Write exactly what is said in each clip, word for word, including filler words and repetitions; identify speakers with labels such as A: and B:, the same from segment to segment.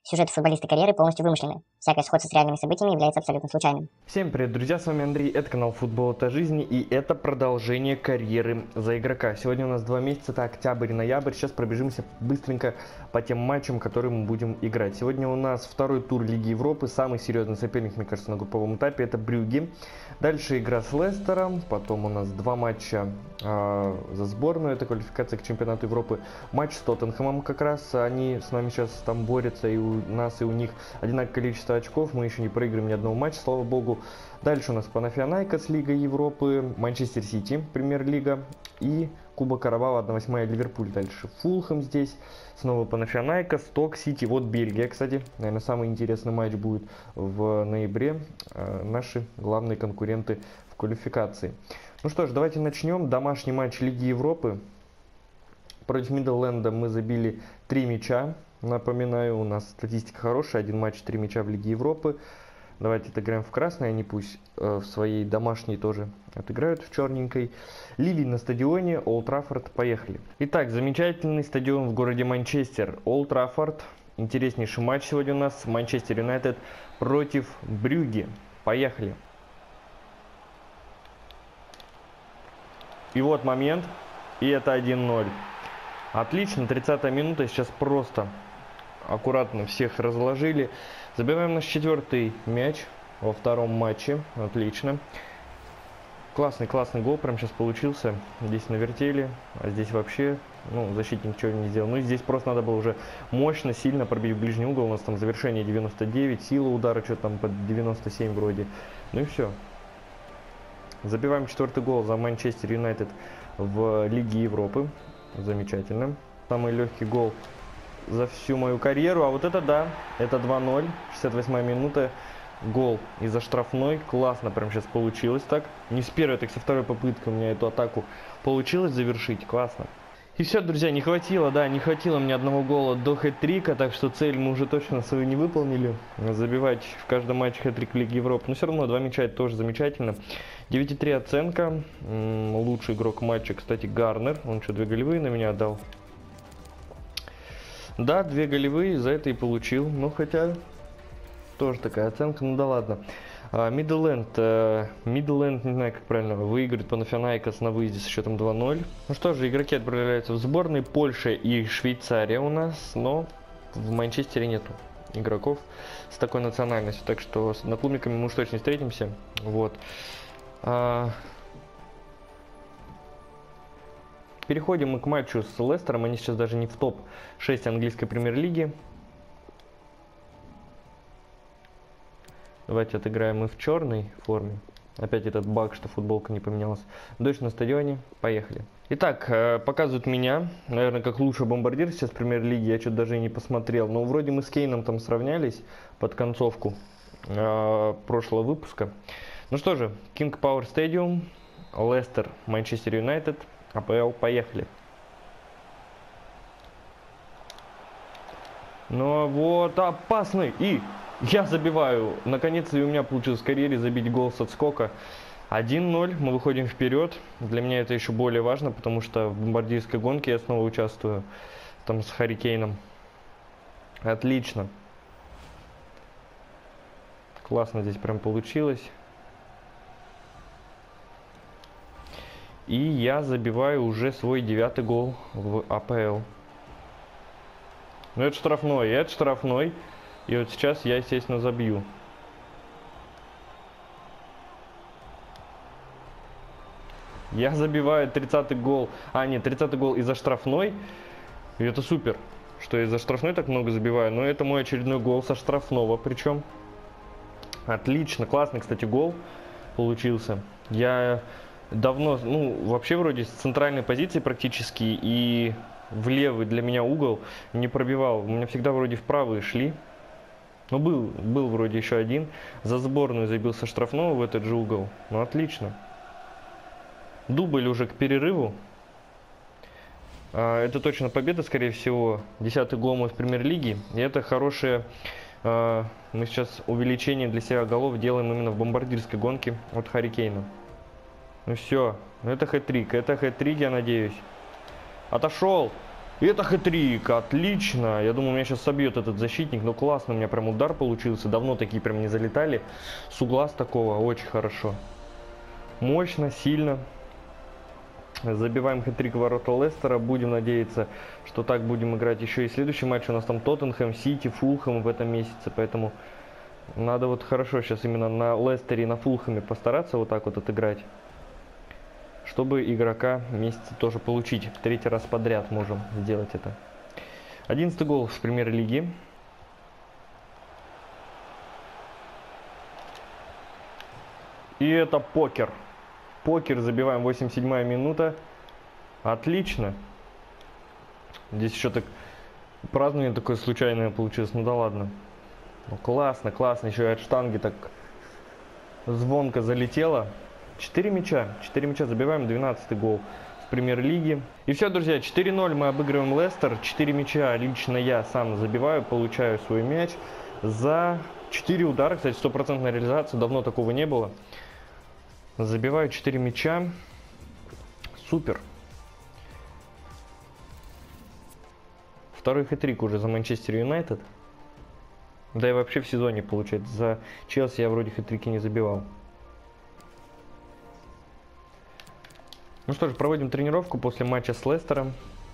A: Сюжет футболиста карьеры полностью вымышленный. Всякое сходство с реальными событиями является абсолютно случайным.
B: Всем привет, друзья, с вами Андрей, это канал Футбол это жизни, и это продолжение карьеры за игрока. Сегодня у нас два месяца, это октябрь и ноябрь. Сейчас пробежимся быстренько по тем матчам, которые мы будем играть. Сегодня у нас второй тур Лиги Европы, самый серьезный соперник, мне кажется, на групповом этапе, это Брюгге. Дальше игра с Лестером, потом у нас два матча э, за сборную, это квалификация к чемпионату Европы. Матч с Тоттенхэмом как раз, они с нами сейчас там борются, и у нас, и у них одинаковое количество очков, мы еще не проиграем ни одного матча, слава богу. Дальше у нас Панафианайкос, Лига Европы, Манчестер Сити, Премьер-лига, и Кубок Карабаха, одна восьмая Ливерпуль. Дальше Фулхэм здесь, снова Панафианайкос, Сток Сити, вот Бельгия, кстати, наверное, самый интересный матч будет в ноябре, э, наши главные конкуренты в квалификации. Ну что ж, давайте начнем. Домашний матч Лиги Европы. Против Миддленда мы забили три мяча. Напоминаю, у нас статистика хорошая, один матч, три мяча в Лиге Европы. Давайте отыграем в красной, они пусть э, в своей домашней тоже отыграют в черненькой. Лили на стадионе, Олд Траффорд, поехали. Итак, замечательный стадион в городе Манчестер, Олд Траффорд. Интереснейший матч сегодня у нас, Манчестер Юнайтед против Брюгге. Поехали. И вот момент, и это один ноль. Отлично, тридцатая минута, сейчас просто аккуратно всех разложили. Забиваем наш четвертый мяч во втором матче. Отлично. Классный, классный гол прям сейчас получился. Здесь навертели, а здесь вообще, ну, защитник ничего не сделал. Ну и здесь просто надо было уже мощно, сильно пробить в ближний угол. У нас там завершение девяносто девять, сила удара что-то там под девяносто семь вроде. Ну и все. Забиваем четвертый гол за Манчестер Юнайтед в Лиге Европы. Замечательно. Самый легкий гол за всю мою карьеру. А вот это да, это два ноль, шестьдесят восьмая минута. Гол из-за штрафной. Классно прям сейчас получилось так. Не с первой, так со второй попытки у меня эту атаку получилось завершить. Классно. И все, друзья, не хватило, да, не хватило мне одного гола до хэт-трика, так что цель мы уже точно свою не выполнили. Забивать в каждом матче хэт-трик в Лиге Европы. Но все равно два мяча это тоже замечательно. девять и три оценка. М-м, лучший игрок матча, кстати, Гарнер. Он что, две голевые на меня отдал? Да, две голевые, за это и получил. Ну, хотя, тоже такая оценка, ну да ладно. Миддленд, Миддленд, не знаю как правильно, выиграет Панафианайкос на выезде с счетом два ноль. Ну что же, игроки отправляются в сборные. Польша и Швейцария у нас, но в Манчестере нету игроков с такой национальностью. Так что с одноклубниками мы уж точно не встретимся. Вот. Переходим мы к матчу с Лестером. Они сейчас даже не в топ шесть английской премьер-лиги. Давайте отыграем мы в черной форме. Опять этот баг, что футболка не поменялась. Дождь на стадионе. Поехали. Итак, показывают меня, наверное, как лучший бомбардир сейчас в премьер-лиге. Я что-то даже и не посмотрел. Но вроде мы с Кейном там сравнялись под концовку э, прошлого выпуска. Ну что же, King Power Stadium, Лестер, Манчестер Юнайтед, АПЛ, поехали. Ну вот, опасный. И я забиваю. Наконец-то и у меня получилось в карьере забить гол с отскока. один ноль, мы выходим вперед. Для меня это еще более важно, потому что в бомбардирской гонке я снова участвую. Там с Харри Кейном. Отлично. Классно здесь прям получилось. И я забиваю уже свой девятый гол в АПЛ. Ну это штрафной, это штрафной. И вот сейчас я, естественно, забью. Я забиваю тридцатый гол. А, нет, тридцатый гол из-за штрафной. И это супер, что я из-за штрафной так много забиваю. Но это мой очередной гол со штрафного причем. Отлично, классный, кстати, гол получился. Я давно, ну, вообще вроде с центральной позиции практически и в левый для меня угол не пробивал. У меня всегда вроде в правый шли. Ну, был, был вроде еще один. За сборную забил со штрафного в этот же угол. Ну, отлично. Дубль уже к перерыву. А, это точно победа, скорее всего. Десятый гол мой в премьер-лиге. И это хорошее... А, мы сейчас увеличение для себя голов делаем именно в бомбардирской гонке от Харри Кейна. Ну все. Это хэт-трик. Это хэт-трик, я надеюсь. Отошел. Это хэт-трик, отлично. Я думаю, меня сейчас собьет этот защитник, но классно, у меня прям удар получился. Давно такие прям не залетали. С угла с такого, очень хорошо. Мощно, сильно. Забиваем хэт-трик в ворота Лестера. Будем надеяться, что так будем играть еще и следующий матч. У нас там Тоттенхэм, Сити, Фулхэм в этом месяце. Поэтому надо вот хорошо сейчас именно на Лестере и на Фулхэме постараться вот так вот отыграть, чтобы игрока месяца тоже получить. Третий раз подряд можем сделать это. Одиннадцатый гол в премьер-лиге. И это покер. Покер забиваем, восемьдесят седьмая минута. Отлично. Здесь еще так празднование такое случайное получилось. Ну да ладно. Ну, классно, классно. Еще и от штанги так звонко залетело. четыре мяча. четыре мяча забиваем, двенадцатый гол в премьер-лиге. И все, друзья, четыре ноль мы обыгрываем Лестер. четыре мяча лично я сам забиваю, получаю свой мяч. За четыре удара, кстати, стопроцентная реализация. Давно такого не было. Забиваю четыре мяча. Супер. Второй хэт-трик уже за Манчестер Юнайтед. Да и вообще в сезоне, получается. За Челси я вроде хэт-трики не забивал. Ну что ж, проводим тренировку после матча с Лестером.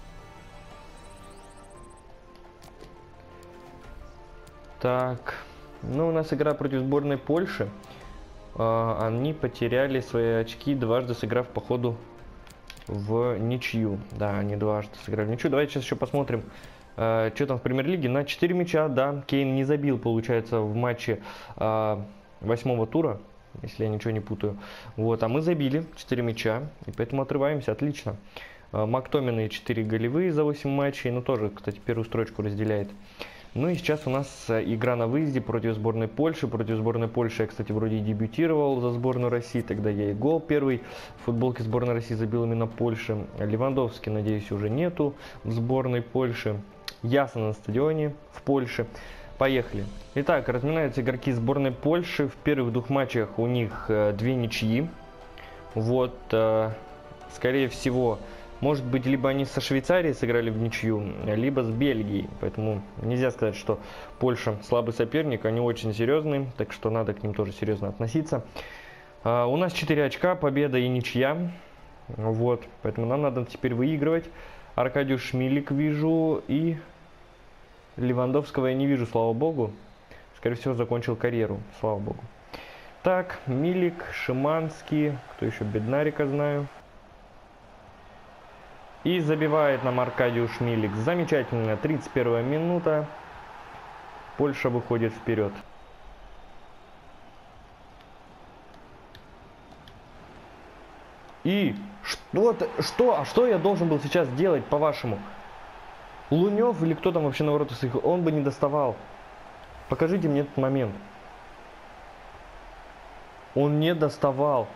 B: Так. Ну, у нас игра против сборной Польши. Они потеряли свои очки, дважды сыграв по ходу в ничью. Да, они дважды сыграли в ничью. Давайте сейчас еще посмотрим, что там в премьер-лиге. На четыре мяча, да, Кейн не забил, получается, в матче восьмого тура, если я ничего не путаю. Вот, а мы забили четыре мяча, и поэтому отрываемся, отлично. Мактоминой четыре голевые за восемь матчей, ну тоже, кстати, первую строчку разделяет. Ну и сейчас у нас игра на выезде против сборной Польши. Против сборной Польши я, кстати, вроде и дебютировал за сборную России. Тогда я и гол первый в футболке сборной России забил именно Польши. Левандовски, надеюсь, уже нету в сборной Польши. Ясно на стадионе в Польше. Поехали. Итак, разминаются игроки сборной Польши. В первых двух матчах у них две ничьи. Вот, скорее всего... Может быть, либо они со Швейцарией сыграли в ничью, либо с Бельгией. Поэтому нельзя сказать, что Польша слабый соперник. Они очень серьезные, так что надо к ним тоже серьезно относиться. А, у нас четыре очка, победа и ничья. Вот, поэтому нам надо теперь выигрывать. Аркадиуш Милик вижу и Левандовского я не вижу, слава богу. Скорее всего, закончил карьеру, слава богу. Так, Милик, Шиманский, кто еще, Беднарика знаю. И забивает нам Аркадиуш Милик. Замечательно. тридцать первая минута. Польша выходит вперед. И что, что, а что я должен был сейчас делать, по-вашему? Лунев или кто там вообще на ворота своих? Он бы не доставал. Покажите мне этот момент. Он не доставал.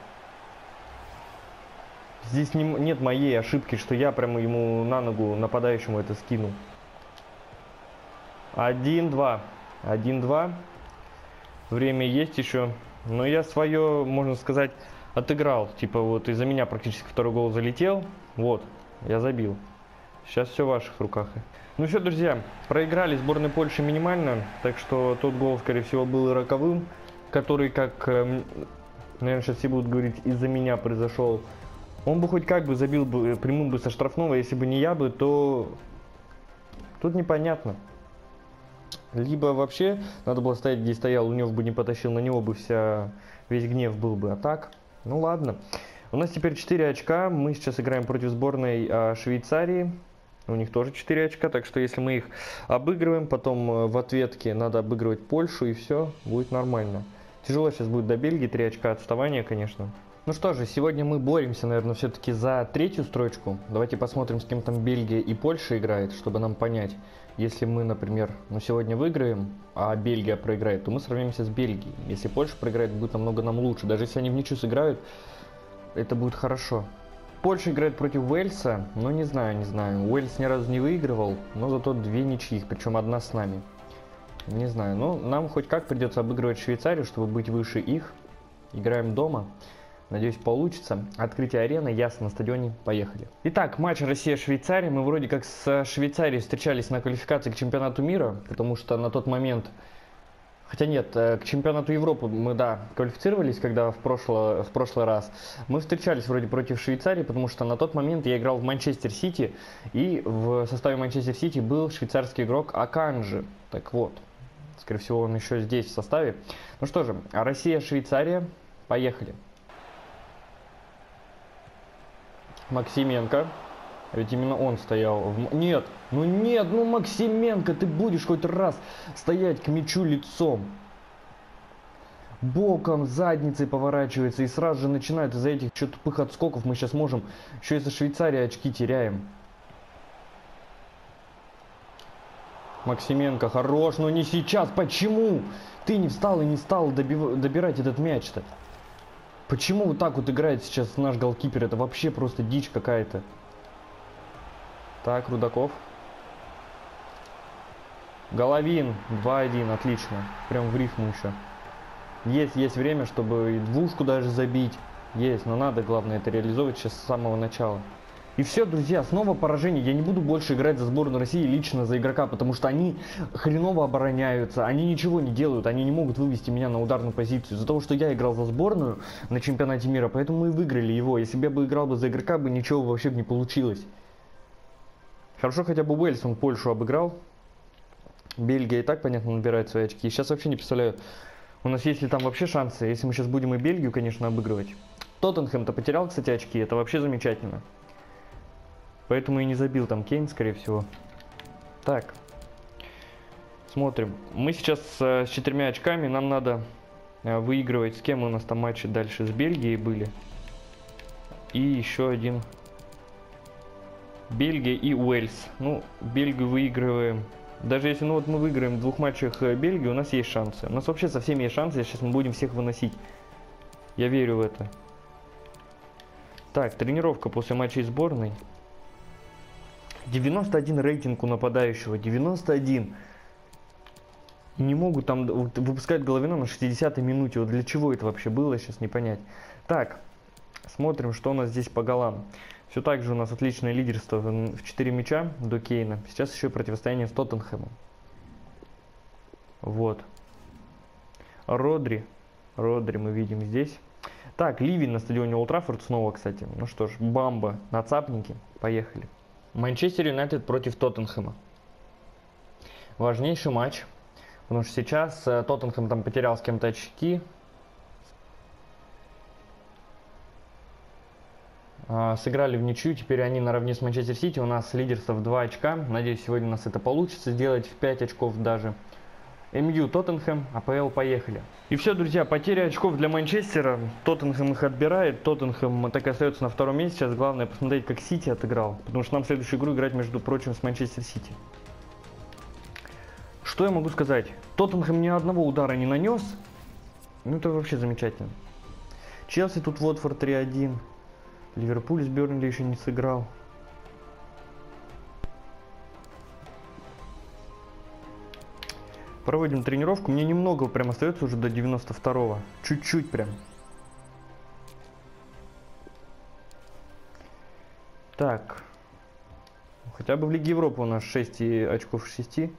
B: Здесь не, нет моей ошибки, что я прямо ему на ногу нападающему это скинул. один-два. один-два. Время есть еще. Но я свое, можно сказать, отыграл. Типа вот из-за меня практически второй гол залетел. Вот, я забил. Сейчас все в ваших руках. Ну все, друзья, проиграли сборной Польши минимально. Так что тот гол, скорее всего, был роковым. Который, как, наверное, сейчас все будут говорить, из-за меня произошел. Он бы хоть как бы забил бы прямым бы со штрафного, если бы не я бы, то тут непонятно. Либо вообще надо было стоять, где стоял, Лунев бы не потащил, на него бы вся, весь гнев был бы. А так, ну ладно. У нас теперь четыре очка, мы сейчас играем против сборной а, Швейцарии. У них тоже четыре очка, так что если мы их обыгрываем, потом в ответке надо обыгрывать Польшу, и все, будет нормально. Тяжело сейчас будет до Бельгии, три очка отставания, конечно. Ну что же, сегодня мы боремся, наверное, все-таки за третью строчку. Давайте посмотрим, с кем там Бельгия и Польша играет, чтобы нам понять. Если мы, например, ну, сегодня выиграем, а Бельгия проиграет, то мы сравнимся с Бельгией. Если Польша проиграет, будет намного нам лучше. Даже если они в ничью сыграют, это будет хорошо. Польша играет против Уэльса, но не знаю, не знаю. Уэльс ни разу не выигрывал, но зато две ничьих, причем одна с нами. Не знаю, но нам хоть как придется обыгрывать Швейцарию, чтобы быть выше их. Играем дома. Надеюсь, получится. Открытие арены, ясно, на стадионе. Поехали. Итак, матч Россия-Швейцария. Мы вроде как с Швейцарией встречались на квалификации к чемпионату мира, потому что на тот момент... Хотя нет, к чемпионату Европы мы, да, квалифицировались, когда в, прошло, в прошлый раз. Мы встречались вроде против Швейцарии, потому что на тот момент я играл в Манчестер Сити, и в составе Манчестер Сити был швейцарский игрок Аканджи. Так вот, скорее всего, он еще здесь в составе. Ну что же, Россия-Швейцария, поехали. Максименко. Ведь именно он стоял в... Нет, ну нет, ну Максименко, ты будешь хоть раз стоять к мячу лицом. Боком, задницей поворачивается и сразу же начинает из-за этих что тупых отскоков. Мы сейчас можем еще из-за Швейцарии очки теряем. Максименко, хорош, но не сейчас. Почему ты не встал и не стал добив... добирать этот мяч-то? Почему вот так вот играет сейчас наш голкипер? Это вообще просто дичь какая-то. Так, Рудаков. Головин. два один. Отлично. Прям в рифму еще. Есть, есть время, чтобы и двушку даже забить. Есть, но надо, главное, это реализовывать сейчас с самого начала. И все, друзья, снова поражение. Я не буду больше играть за сборную России лично за игрока, потому что они хреново обороняются. Они ничего не делают. Они не могут вывести меня на ударную позицию. Из-за того, что я играл за сборную на чемпионате мира, поэтому мы и выиграли его. Если бы я бы играл бы за игрока, бы ничего вообще бы не получилось. Хорошо, хотя бы Уэльс, он Польшу обыграл. Бельгия и так, понятно, набирает свои очки. Сейчас вообще не представляю, у нас есть ли там вообще шансы, если мы сейчас будем и Бельгию, конечно, обыгрывать. Тоттенхэм-то потерял, кстати, очки, это вообще замечательно. Поэтому и не забил там Кейн, скорее всего. Так. Смотрим. Мы сейчас э, с четырьмя очками, нам надо э, выигрывать. С кем у нас там матчи дальше? С Бельгией были. И еще один... Бельгия и Уэльс. Ну, Бельгию выигрываем. Даже если ну, вот мы выиграем в двух матчах Бельгии, у нас есть шансы. У нас вообще со всеми есть шансы. Сейчас мы будем всех выносить. Я верю в это. Так, тренировка после матчей сборной. девяносто один рейтинг у нападающего. девяносто один. Не могут там выпускать Головина на шестидесятой минуте. Вот для чего это вообще было, сейчас не понять. Так, смотрим, что у нас здесь по голам. Все так же у нас отличное лидерство в четыре мяча до Кейна. Сейчас еще противостояние с Тоттенхэмом. Вот. Родри. Родри мы видим здесь. Так, ливень на стадионе Олд Траффорд снова, кстати. Ну что ж, бамба на цапнике. Поехали. Манчестер Юнайтед против Тоттенхэма. Важнейший матч. Потому что сейчас Тоттенхэм там потерял с кем-то очки. Сыграли в ничью, теперь они наравне с Манчестер Сити. У нас лидерство в два очка. Надеюсь, сегодня у нас это получится сделать в пять очков даже. эм ю Тоттенхэм, а пэ эл поехали. И все, друзья, потеря очков для Манчестера. Тоттенхэм их отбирает. Тоттенхэм так и остается на втором месте. Сейчас главное посмотреть, как Сити отыграл. Потому что нам следующую игру играть, между прочим, с Манчестер Сити. Что я могу сказать? Тоттенхэм ни одного удара не нанес. Ну это вообще замечательно. Челси тут Уотфорд три один. Ливерпуль с Бернли еще не сыграл. Проводим тренировку. Мне немного прям остается уже до девяносто второго. Чуть-чуть прям. Так. Хотя бы в Лиге Европы у нас шесть очков шести.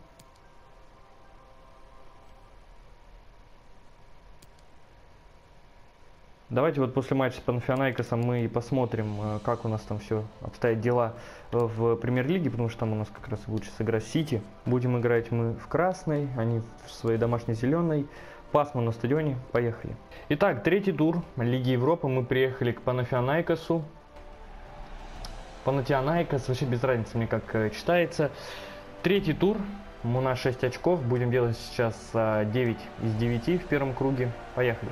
B: Давайте вот после матча с Панафианайкосом мы и посмотрим, как у нас там все обстоят дела в премьер-лиге, потому что там у нас как раз лучше сыграть Сити. Будем играть мы в красной, они в своей домашней зеленой. Пасму на стадионе, поехали. Итак, третий тур Лиги Европы, мы приехали к Панафианайкосу. Панатианайкос, вообще без разницы мне как читается. Третий тур, у нас шесть очков, будем делать сейчас девять из девяти в первом круге, поехали.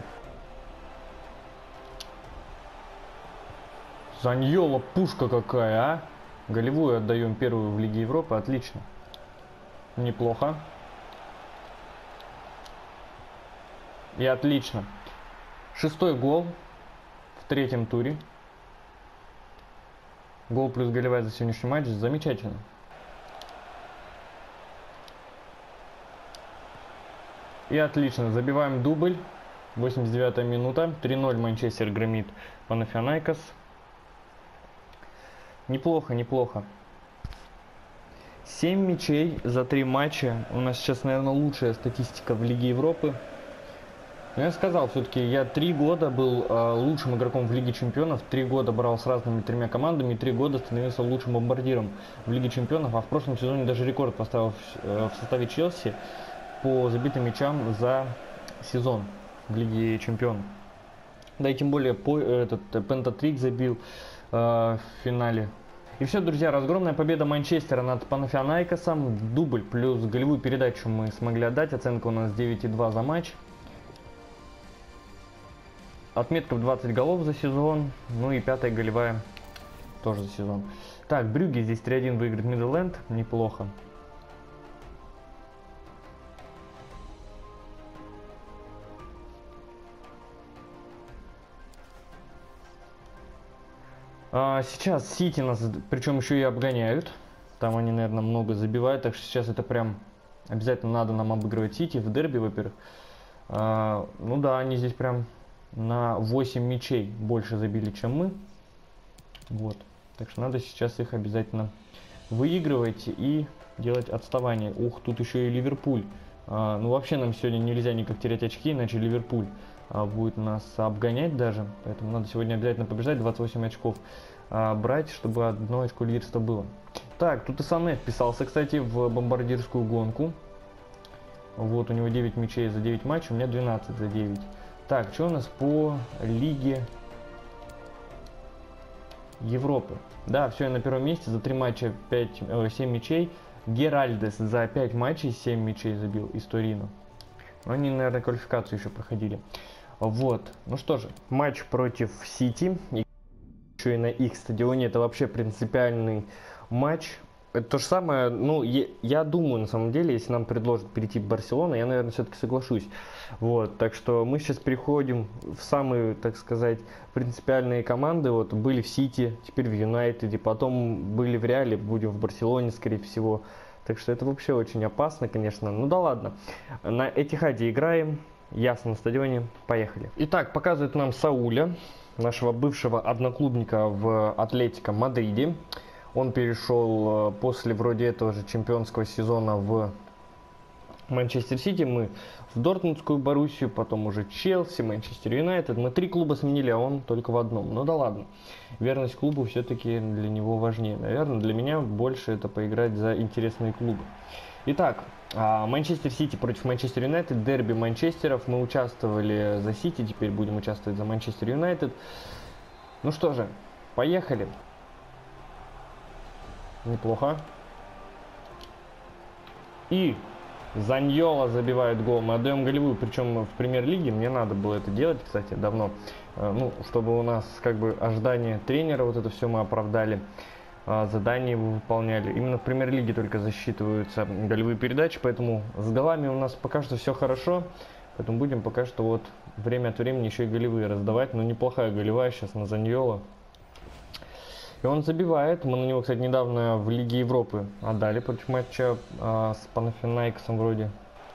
B: Заньола, пушка какая, а? Голевую отдаем первую в Лиге Европы, отлично. Неплохо. И отлично. Шестой гол в третьем туре. Гол плюс голевая за сегодняшний матч, замечательно. И отлично, забиваем дубль. восемьдесят девятая минута. три ноль Манчестер громит Панафианайкос. Неплохо, неплохо. семь мячей за три матча. У нас сейчас, наверное, лучшая статистика в Лиге Европы. Но я сказал, все-таки я три года был э, лучшим игроком в Лиге Чемпионов. Три года брал с разными тремя командами. Три года становился лучшим бомбардиром в Лиге Чемпионов. А в прошлом сезоне даже рекорд поставил в, э, в составе Челси по забитым мячам за сезон в Лиге Чемпионов. Да и тем более по, этот пентатрик забил э, в финале. И все, друзья, разгромная победа Манчестера над Панафианайкосом. Дубль плюс голевую передачу мы смогли отдать. Оценка у нас девять и два за матч. Отметка в двадцать голов за сезон. Ну и пятая голевая тоже за сезон. Так, Брюгге здесь три один выиграет Миддленд. Неплохо. А, сейчас Сити нас, причем еще и обгоняют. Там они, наверное, много забивают. Так что сейчас это прям обязательно надо нам обыгрывать Сити в дерби, во-первых. А, ну да, они здесь прям на восемь мячей больше забили, чем мы. Вот. Так что надо сейчас их обязательно выигрывать и делать отставание. Ух, тут еще и Ливерпуль. А, ну вообще нам сегодня нельзя никак терять очки, иначе Ливерпуль а, будет нас обгонять даже. Поэтому надо сегодня обязательно побеждать, двадцать восемь очков а, брать, чтобы одно очко лидерства было. Так, тут и Сане вписался, кстати, в бомбардирскую гонку. Вот, у него девять мячей за девять матчей, у меня двенадцать за девять. Так, что у нас по Лиге Европы? Да, все, я на первом месте, за три матча пять, э, семь мячей. Геральдес за пять матчей семь мячей забил из Торино. Но они, наверное, квалификацию еще проходили. Вот, ну что же, матч против Сити, еще и на их стадионе, это вообще принципиальный матч. Это то же самое, ну, я, я думаю, на самом деле, если нам предложат перейти в Барселону, я, наверное, все-таки соглашусь. Вот, так что мы сейчас переходим в самые, так сказать, принципиальные команды. Вот, были в Сити, теперь в Юнайтеде, потом были в Реале, будем в Барселоне, скорее всего. Так что это вообще очень опасно, конечно. Ну да ладно, на Этихаде играем, ясно, на стадионе, поехали. Итак, показывает нам Сауля, нашего бывшего одноклубника в Атлетико Мадриде. Он перешел после вроде этого же чемпионского сезона в Манчестер Сити. Мы в Дортмундскую Боруссию, потом уже Челси, Манчестер Юнайтед. Мы три клуба сменили, а он только в одном. Ну да ладно. Верность клубу все-таки для него важнее. Наверное, для меня больше это поиграть за интересные клубы. Итак, Манчестер Сити против Манчестер Юнайтед. Дерби Манчестеров. Мы участвовали за Сити, теперь будем участвовать за Манчестер Юнайтед. Ну что же, поехали. Неплохо. И Заньола забивает гол. Мы отдаем голевую, причем в премьер-лиге. Мне надо было это делать, кстати, давно. Ну, чтобы у нас как бы ожидание тренера, вот это все мы оправдали. Задания выполняли. Именно в премьер-лиге только засчитываются голевые передачи, поэтому с голами у нас пока что все хорошо. Поэтому будем пока что вот время от времени еще и голевые раздавать. Но неплохая голевая сейчас на Заньола. И он забивает. Мы на него, кстати, недавно в Лиге Европы отдали против матча а, с Панафианайкосом вроде.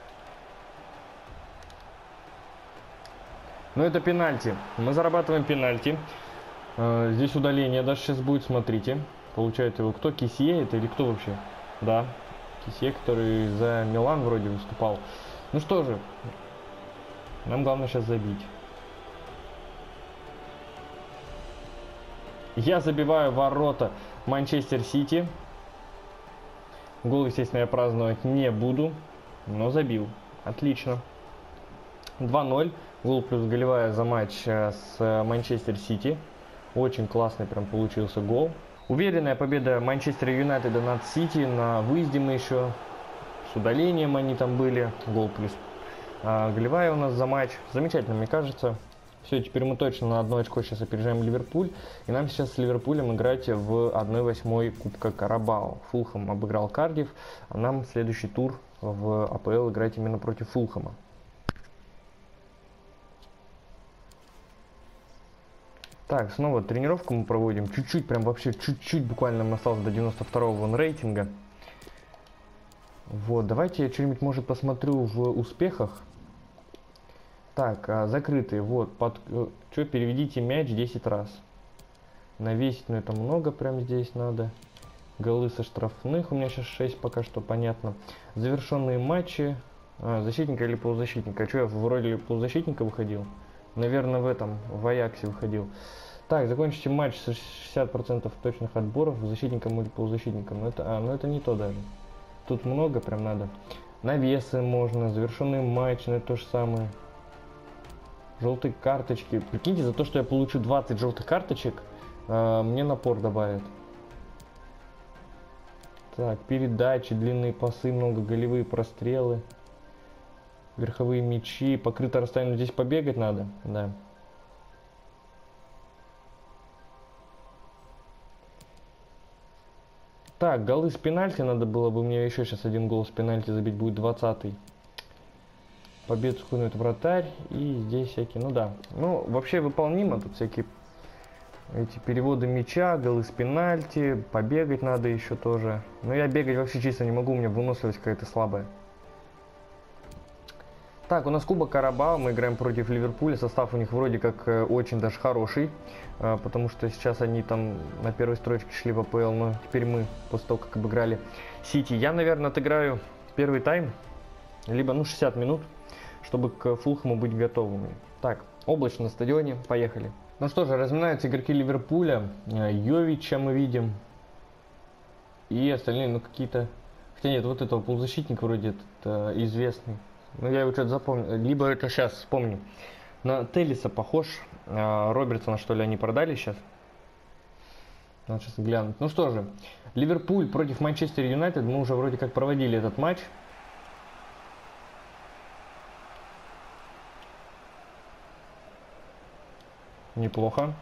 B: Но это пенальти. Мы зарабатываем пенальти. А, здесь удаление даже сейчас будет, смотрите. Получает его кто? Кисье это или кто вообще? Да, Кисье, который за Милан вроде выступал. Ну что же, нам главное сейчас забить. Я забиваю ворота Манчестер Сити. Гол, естественно, я праздновать не буду, но забил. Отлично. два ноль. Гол плюс голевая за матч с Манчестер Сити. Очень классный прям получился гол. Уверенная победа Манчестер Юнайтеда над Сити. На выезде мы еще с удалением они там были. Гол плюс а, голевая у нас за матч. Замечательно, мне кажется. Все, теперь мы точно на одно очко сейчас опережаем Ливерпуль. И нам сейчас с Ливерпулем играть в одна восьмая Кубка Карабао. Фулхэм обыграл Кардифф, а нам следующий тур в АПЛ играть именно против Фулхэма. Так, снова тренировку мы проводим. Чуть-чуть, прям вообще чуть-чуть буквально нам осталось до девяносто второго вон рейтинга. Вот, давайте я что-нибудь, может, посмотрю в успехах. Так, а, закрытые. Вот, под... Что, переведите мяч десять раз. Навесить, ну это много прям здесь надо. Голы со штрафных. У меня сейчас шесть пока что, понятно. Завершенные матчи. А, защитника или полузащитника. А что, я в роли полузащитника выходил? Наверное, в этом, в Аяксе выходил. Так, закончите матч с шестьдесят процентов точных отборов защитником или полузащитником. Ну это, а, ну это не то даже. Тут много прям надо. Навесы можно, завершенный матч, ну это то же самое. Желтые карточки. Прикиньте, за то, что я получу двадцать желтых карточек, э, мне напор добавят. Так, передачи, длинные пасы, много голевые прострелы. Верховые мячи, покрытое расстояние. Здесь побегать надо, да. Так, голы с пенальти, надо было бы мне еще сейчас один гол с пенальти забить, будет двадцатый. Победу схунет вратарь, и здесь всякие, ну да. Ну, вообще выполнимо, тут всякие эти переводы мяча, голы с пенальти, побегать надо еще тоже. Но я бегать вообще чисто не могу, у меня выносливость какая-то слабая. Так, у нас Кубок Карабао, мы играем против Ливерпуля, состав у них вроде как э, очень даже хороший, э, потому что сейчас они там на первой строчке шли в АПЛ, но теперь мы, после того, как обыграли Сити, я, наверное, отыграю первый тайм, либо, ну, шестьдесят минут, чтобы к Фулхэму быть готовыми. Так, облачно на стадионе, поехали. Ну что же, разминаются игроки Ливерпуля, э, Йовича мы видим, и остальные, ну, какие-то, хотя нет, вот этого полузащитника вроде этот, э, известный. Ну, я его что-то запомнил. Либо это сейчас вспомню. На Теллиса похож. А, Робертсона, что ли, они продали сейчас? Надо сейчас глянуть. Ну что же. Ливерпуль против Манчестер Юнайтед. Мы уже вроде как проводили этот матч. Неплохо.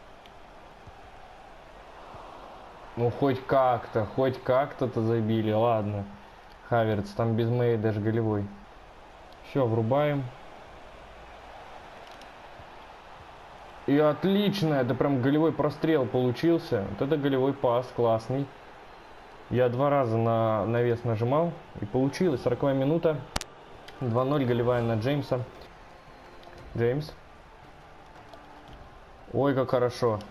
B: Ну, хоть как-то, хоть как-то-то забили. Ладно. Хаверц, там без моей даже голевой. Все, врубаем. И отлично, это прям голевой прострел получился. Вот это голевой пас, классный. Я два раза на навес нажимал и получилось. сороковая минута. два ноль голевая на Джеймса. Джеймс. Ой, как хорошо.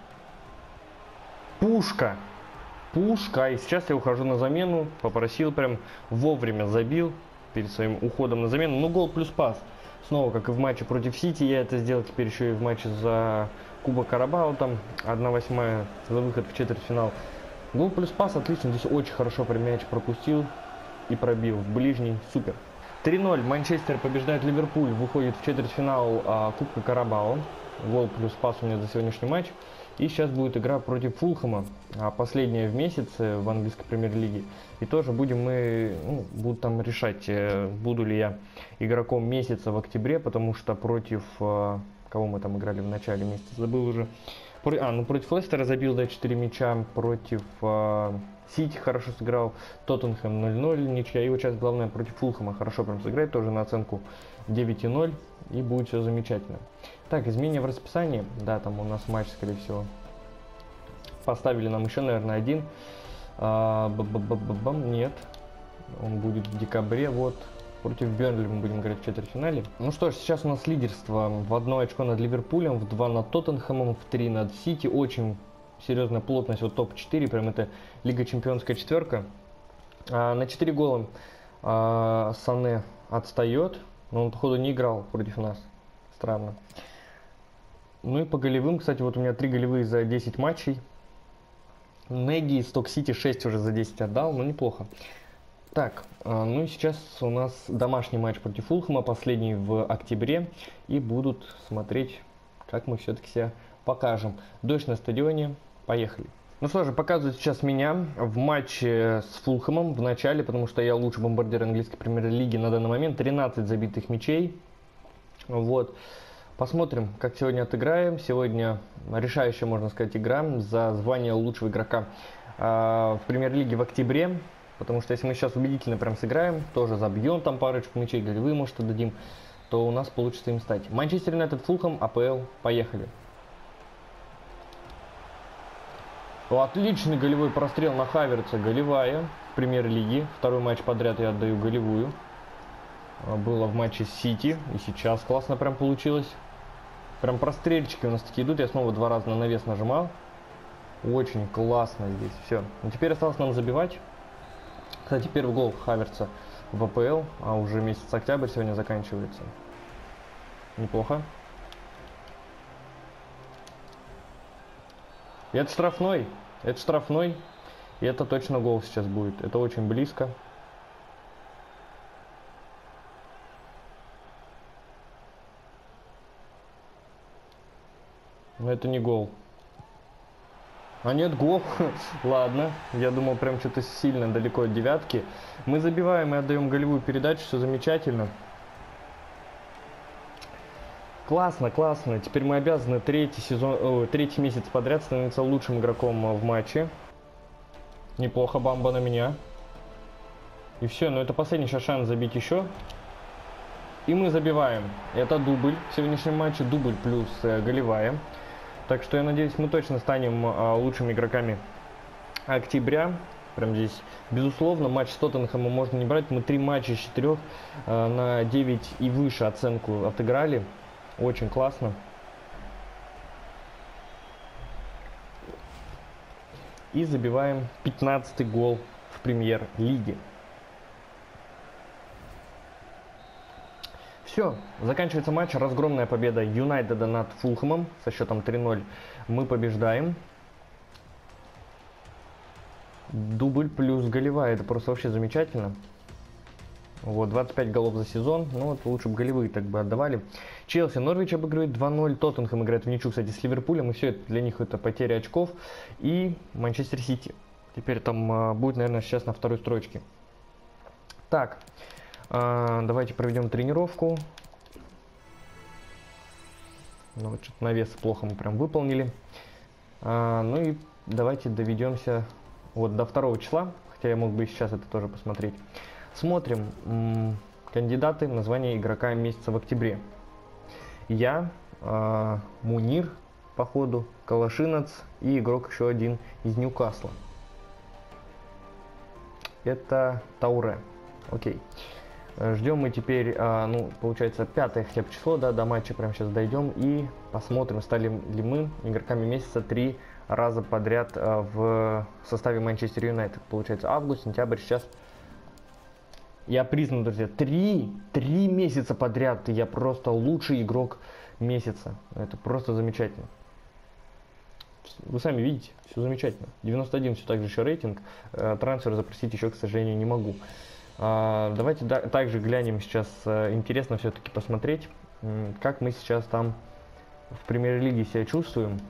B: Пушка. Пушка. И сейчас я ухожу на замену. Попросил, прям вовремя забил. Перед своим уходом на замену. Ну, гол плюс пас. Снова, как и в матче против Сити, я это сделал теперь еще и в матче за Кубок Карабао. Там одна восьмая за выход в четвертьфинал. Гол плюс пас, отлично. Здесь очень хорошо прям мяч пропустил и пробил в ближний. Супер. три ноль. Манчестер побеждает Ливерпуль. Выходит в четвертьфинал а, Кубка Карабао. Гол плюс пас у меня за сегодняшний матч. И сейчас будет игра против Фулхэма, последняя в месяце в английской премьер-лиге. И тоже будем мы, ну, будут там решать, буду ли я игроком месяца в октябре, потому что против, кого мы там играли в начале месяца, забыл уже. А, ну против Лестера забил, да, четыре мяча, против Сити хорошо сыграл, Тоттенхэм ноль ноль, ничья. И вот сейчас главное против Фулхэма хорошо прям сыграть, тоже на оценку девять ноль, и будет все замечательно. Так, изменения в расписании, да, там у нас матч, скорее всего, поставили нам еще, наверное, один, а, б-б-б-б-бам, нет, он будет в декабре, вот, против Бернли мы будем играть в четвертьфинале. Ну что ж, сейчас у нас лидерство в одно очко над Ливерпулем, в два над Тоттенхэмом, в три над Сити, очень серьезная плотность, вот топ четыре, прям это Лига Чемпионская четверка. А, на четыре гола а, Сане отстает, но он, походу, не играл против нас, странно. Ну и по голевым, кстати, вот у меня три голевые за десять матчей. Неги из Сток-Сити шесть уже за десять отдал, но неплохо. Так, ну и сейчас у нас домашний матч против Фулхэма, последний в октябре. И будут смотреть, как мы все-таки себя покажем. Дождь на стадионе, поехали. Ну что же, показывают сейчас меня в матче с Фулхэмом в начале, потому что я лучший бомбардир английской премьер-лиги на данный момент. тринадцать забитых мячей. Вот. Посмотрим, как сегодня отыграем. Сегодня решающая, можно сказать, игра за звание лучшего игрока э, в премьер-лиге в октябре. Потому что если мы сейчас убедительно прям сыграем, тоже забьем там парочку мячей, голевые, может, отдадим, то у нас получится им стать. Манчестер Юнайтед, Фулхэм, АПЛ, поехали. О, отличный голевой прострел на Хаверца, голевая в премьер-лиге. Второй матч подряд я отдаю голевую. было в матче с Сити. И сейчас классно прям получилось. Прям прострельчики у нас такие идут. Я снова два раза на навес нажимал. Очень классно здесь все. Ну, теперь осталось нам забивать. Кстати, первый гол Хаверца в АПЛ. А уже месяц октябрь сегодня заканчивается. Неплохо. И это штрафной. Это штрафной. И это точно гол сейчас будет. Это очень близко. Но это не гол. А нет, гол. Ладно. Я думал, прям что-то сильно далеко от девятки. Мы забиваем и отдаем голевую передачу. Все замечательно. Классно, классно. Теперь мы обязаны третий сезон, о, третий месяц подряд становиться лучшим игроком в матче. Неплохо, бамба на меня. И все, но это последний сейчас шанс забить еще. И мы забиваем. Это дубль в сегодняшнем матче. Дубль плюс э, голевая. Так что я надеюсь, мы точно станем э, лучшими игроками октября. Прям здесь, безусловно, матч с Тоттенхэмом можно не брать. Мы три матча из четырех э, на девять и выше оценку отыграли. Очень классно. И забиваем пятнадцатый гол в премьер-лиге. Все, заканчивается матч. Разгромная победа Юнайтеда над Фулхэмом со счетом три ноль. Мы побеждаем. Дубль плюс голевая. Это просто вообще замечательно. Вот, двадцать пять голов за сезон. Ну вот, лучше бы голевые так бы отдавали. Челси, Норвич обыгрывает два ноль. Тоттенхэм играет в ничью, кстати, с Ливерпулем. И все это для них это потеря очков. И Манчестер Сити. Теперь там а, будет, наверное, сейчас на второй строчке. Так, а, давайте проведем тренировку. Ну, вот что-то навес плохо мы прям выполнили. А, ну и давайте доведемся вот до второго числа. Хотя я мог бы и сейчас это тоже посмотреть. Смотрим м, кандидаты в название игрока месяца в октябре. Я, э, Мунир, походу, Калашинец и игрок еще один из Ньюкасла. Это Тауре. Окей. Ждем мы теперь, э, ну, получается, пятое хотя бы число, да, до матча прямо сейчас дойдем и посмотрим, стали ли мы игроками месяца три раза подряд э, в составе Манчестер Юнайтед. Получается, август, сентябрь, сейчас... Я признан, друзья, три, три месяца подряд я просто лучший игрок месяца. Это просто замечательно. Вы сами видите, все замечательно. девяносто один все так же еще рейтинг. Трансфер запросить еще, к сожалению, не могу. Давайте также глянем сейчас. Интересно все-таки посмотреть, как мы сейчас там в премьер-лиге себя чувствуем.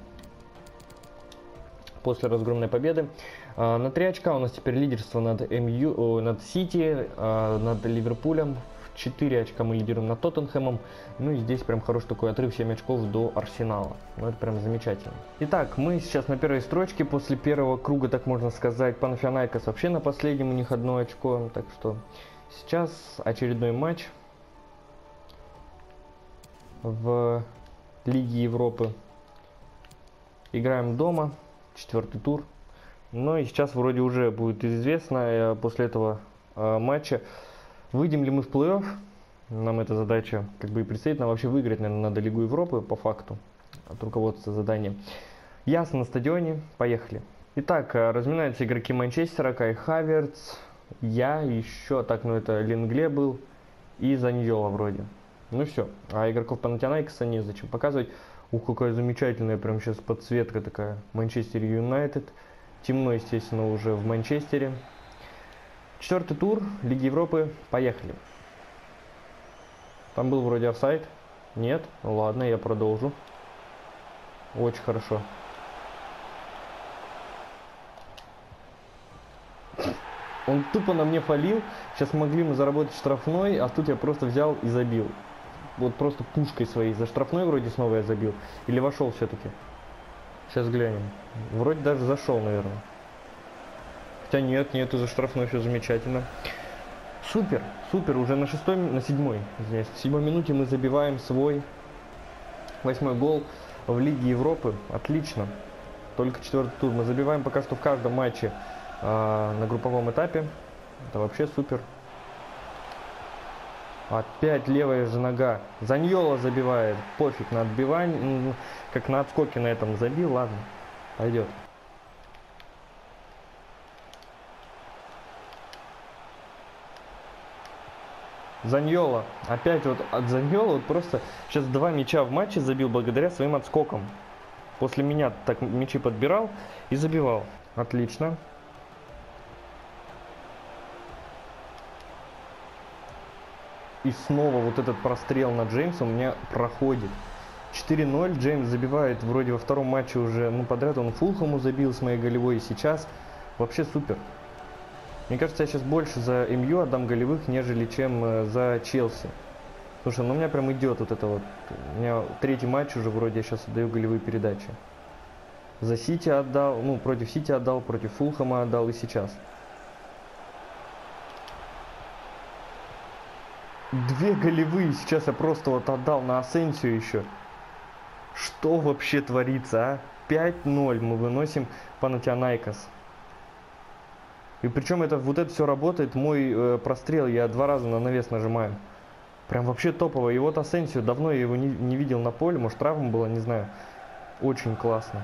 B: После разгромной победы. На три очка у нас теперь лидерство над МЮ, над Сити, над Ливерпулем. В четыре очка мы лидируем над Тоттенхэмом. Ну и здесь прям хороший такой отрыв, семь очков до Арсенала. Ну это прям замечательно. Итак, мы сейчас на первой строчке. После первого круга, так можно сказать, Панфянайкос вообще на последнем, у них одно очко. Так что сейчас очередной матч в Лиге Европы. Играем дома. Четвертый тур. Ну и сейчас вроде уже будет известно после этого э, матча, выйдем ли мы в плей-офф. Нам эта задача как бы и предстоит. Нам вообще выиграть, наверное, надо Лигу Европы по факту от руководства задания. Ясно на стадионе. Поехали. Итак, разминаются игроки Манчестера. Кай Хаверц, я, еще так, ну это Ленгле был и Заньола вроде. Ну все. А игроков Панатинаикоса незачем показывать. Ух, какая замечательная прям сейчас подсветка такая. Манчестер Юнайтед. Темно, естественно, уже в Манчестере. Четвертый тур Лиги Европы. Поехали. Там был вроде офсайд. Нет? Ну ладно, я продолжу. Очень хорошо. Он тупо на мне фалил. Сейчас могли мы заработать штрафной, а тут я просто взял и забил. Вот просто пушкой своей. За штрафной вроде снова я забил. Или вошел все-таки. Сейчас глянем. Вроде даже зашел, наверное. Хотя нет, нет, за штрафной все замечательно. Супер, супер. Уже на шестой, на седьмой, здесь. В седьмой минуте мы забиваем свой восьмой гол в Лиге Европы. Отлично. Только четвертый тур. Мы забиваем пока что в каждом матче э, на групповом этапе. Это вообще супер. Опять левая же нога. Заньола забивает. Пофиг на отбивание. Как на отскоке на этом забил. Ладно. Пойдет. Заньола. Опять вот от Заньола вот просто сейчас два мяча в матче забил благодаря своим отскокам. После меня так мячи подбирал и забивал. Отлично. И снова вот этот прострел на Джеймса у меня проходит. четыре ноль. Джеймс забивает вроде во втором матче уже, ну, подряд. Он Фулхэму забил с моей голевой и сейчас. Вообще супер. Мне кажется, я сейчас больше за эм ю отдам голевых, нежели чем э, за Челси. Слушай, ну у меня прям идет вот это вот. У меня третий матч уже вроде, я сейчас отдаю голевые передачи. За Сити отдал, ну, против Сити отдал, против Фулхэма отдал и сейчас. Две голевые сейчас я просто вот отдал на Асенсию еще. Что вообще творится, а? пять ноль мы выносим Панатианайкос. И причем это вот это все работает, мой э, прострел, я два раза на навес нажимаю. Прям вообще топово. И вот Асенсио, давно я его не, не видел на поле, может травма была, не знаю. Очень классно.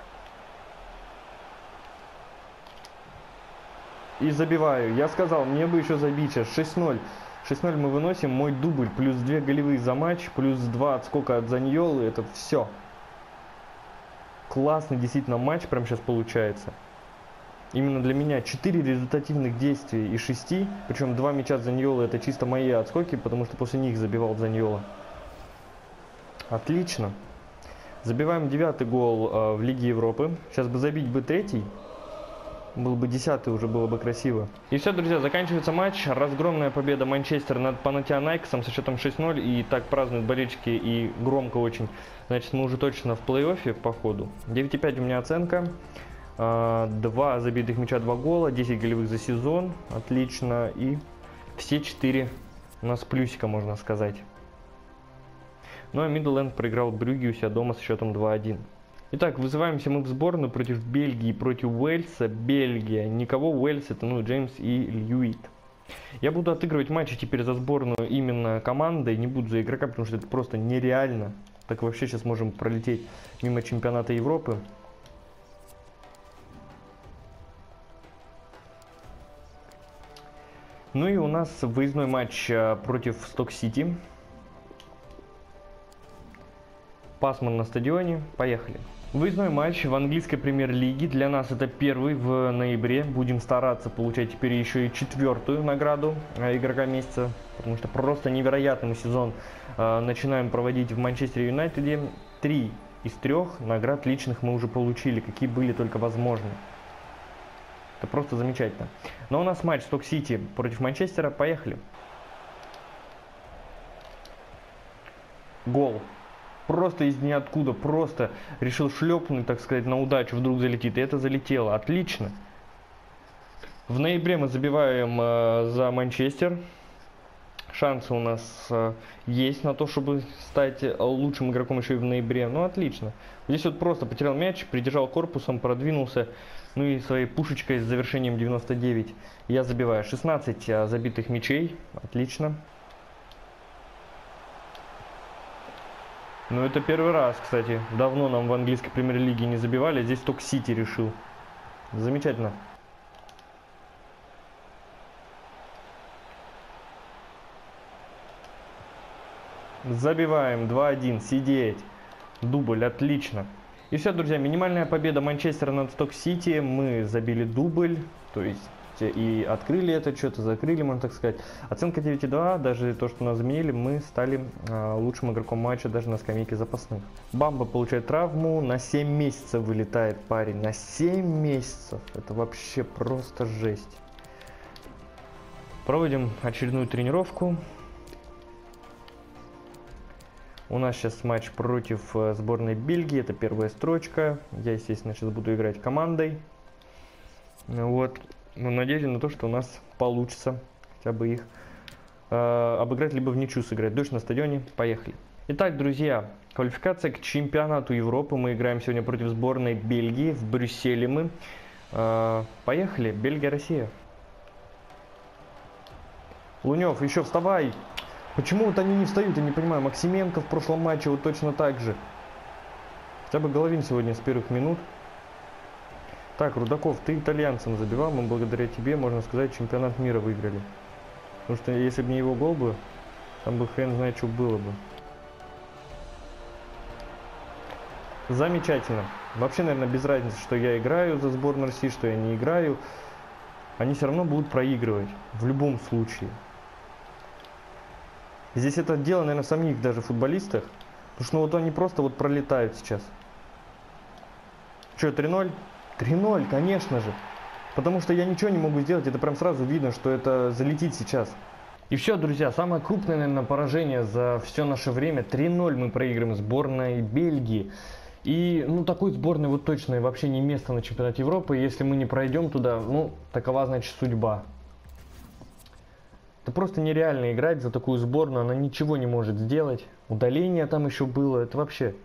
B: И забиваю. Я сказал, мне бы еще забить сейчас. шесть ноль. шесть ноль мы выносим, мой дубль, плюс две голевые за матч, плюс два отскока от Заньолы, это все. Классный действительно матч прям сейчас получается. Именно для меня четыре результативных действия из шести, причем два мяча Заньолы это чисто мои отскоки, потому что после них забивал Заньола. Отлично. Забиваем девятый гол э, в Лиге Европы. Сейчас бы забить бы третий. Был бы десятый, уже было бы красиво. И все, друзья, заканчивается матч. Разгромная победа Манчестера над Панатианайкосом со счетом шесть ноль. И так празднуют болельщики и громко очень. Значит, мы уже точно в плей-оффе по ходу. девять и пять у меня оценка. Два забитых мяча, два гола, десять голевых за сезон. Отлично. И все четыре у нас плюсика, можно сказать. Ну а Миддлэнд проиграл Брюгге у себя дома с счетом два один. Итак, вызываемся мы в сборную против Бельгии, против Уэльса. Бельгия. Никого, Уэльс это, ну, Джеймс и Льюит. Я буду отыгрывать матчи теперь за сборную именно командой, не буду за игрока, потому что это просто нереально. Так вообще сейчас можем пролететь мимо чемпионата Европы. Ну и у нас выездной матч против Сток-Сити. Пасман на стадионе. Поехали. Выездной матч в английской премьер-лиге. Для нас это первый в ноябре. Будем стараться получать теперь еще и четвертую награду игрока месяца. Потому что просто невероятный сезон э, начинаем проводить в Манчестер Юнайтеде. Три из трех наград личных мы уже получили, какие были только возможны. Это просто замечательно. Но у нас матч Сток-Сити против Манчестера. Поехали. Гол. Просто из ниоткуда. Просто решил шлепнуть, так сказать, на удачу. Вдруг залетит. И это залетело. Отлично. В ноябре мы забиваем э, за Манчестер. Шансы у нас э, есть на то, чтобы стать лучшим игроком еще и в ноябре. Ну, отлично. Здесь вот просто потерял мяч, придержал корпусом, продвинулся. Ну и своей пушечкой с завершением девяносто девять я забиваю. шестнадцать забитых мячей. Отлично. Ну это первый раз, кстати. Давно нам в английской премьер-лиге не забивали. Здесь только Сити решил. Замечательно. Забиваем. два один. Сидеть. Дубль. Отлично. И все, друзья, минимальная победа Манчестера над Сток-Сити. Мы забили дубль, то есть и открыли это, что-то закрыли, можно так сказать. Оценка девять и два, даже то, что нас заменили, мы стали э, лучшим игроком матча даже на скамейке запасных. Бамба получает травму, на семь месяцев вылетает парень, на семь месяцев. Это вообще просто жесть. Проводим очередную тренировку. У нас сейчас матч против сборной Бельгии, это первая строчка. Я, естественно, сейчас буду играть командой. Вот. Но надеюсь на то, что у нас получится хотя бы их э, обыграть, либо в ничью сыграть. Дождь на стадионе. Поехали. Итак, друзья, квалификация к чемпионату Европы. Мы играем сегодня против сборной Бельгии. В Брюсселе мы. Э, поехали. Бельгия, Россия. Лунев, еще вставай. Почему вот они не встают, я не понимаю. Максименко в прошлом матче вот точно так же. Хотя бы Головин сегодня с первых минут. Так, Рудаков, ты итальянцам забивал, мы благодаря тебе, можно сказать, чемпионат мира выиграли. Потому что если бы не его гол бы, там бы хрен знает, что было бы. Замечательно. Вообще, наверное, без разницы, что я играю за сборную России, что я не играю. Они все равно будут проигрывать. В любом случае. Здесь это дело, наверное, в самих даже футболистах. Потому что ну, вот они просто вот пролетают сейчас. Что, три ноль? три ноль, конечно же. Потому что я ничего не могу сделать. Это прям сразу видно, что это залетит сейчас. И все, друзья, самое крупное, наверное, поражение за все наше время. три ноль мы проигрываем сборной Бельгии. И, ну, такой сборной вот точно вообще не место на чемпионате Европы. Если мы не пройдем туда, ну, такова, значит, судьба. Это просто нереально играть за такую сборную. Она ничего не может сделать. Удаление там еще было. Это вообще...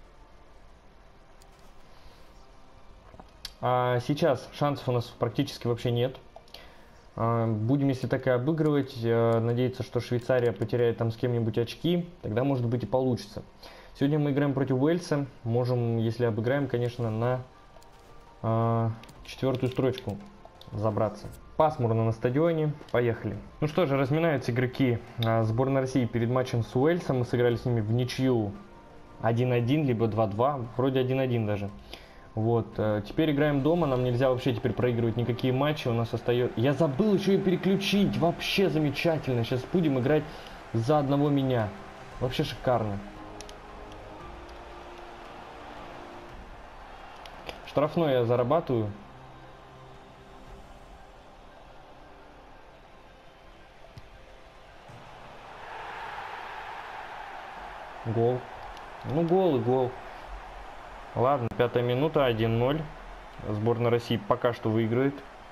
B: А сейчас шансов у нас практически вообще нет. Будем, если так и обыгрывать, надеяться, что Швейцария потеряет там с кем-нибудь очки, тогда может быть и получится. Сегодня мы играем против Уэльса, можем, если обыграем, конечно, на э, четвертую строчку забраться. Пасмурно на стадионе, поехали. Ну что же, разминаются игроки э, сборной России перед матчем с Уэльсом, мы сыграли с ними в ничью один один, либо два два, вроде один один даже. Вот, теперь играем дома, нам нельзя вообще теперь проигрывать никакие матчи, у нас остается... Я забыл еще и переключить, вообще замечательно, сейчас будем играть за одного меня, вообще шикарно. Штрафной я зарабатываю. Гол. Ну, гол и гол. Ладно, пятая минута, один ноль. Сборная России пока что выигрывает.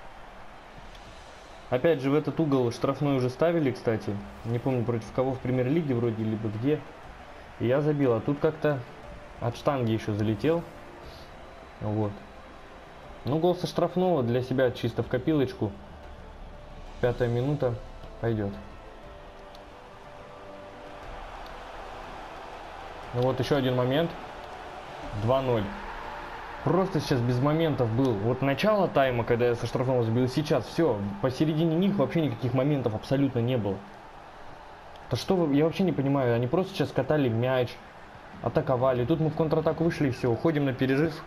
B: Опять же, в этот угол штрафной уже ставили, кстати. Не помню, против кого в премьер-лиге вроде, либо где. И я забил. А тут как-то от штанги еще залетел. Вот. Ну, гол со штрафного для себя чисто в копилочку. Пятая минута. Пойдет. Ну вот еще один момент. два ноль. Просто сейчас без моментов был. Вот начало тайма, когда я со штрафного забил, сейчас все. Посередине них вообще никаких моментов абсолютно не было. То что вы, я вообще не понимаю. Они просто сейчас катали мяч, атаковали. Тут мы в контратаку вышли и все. Уходим на перерыв.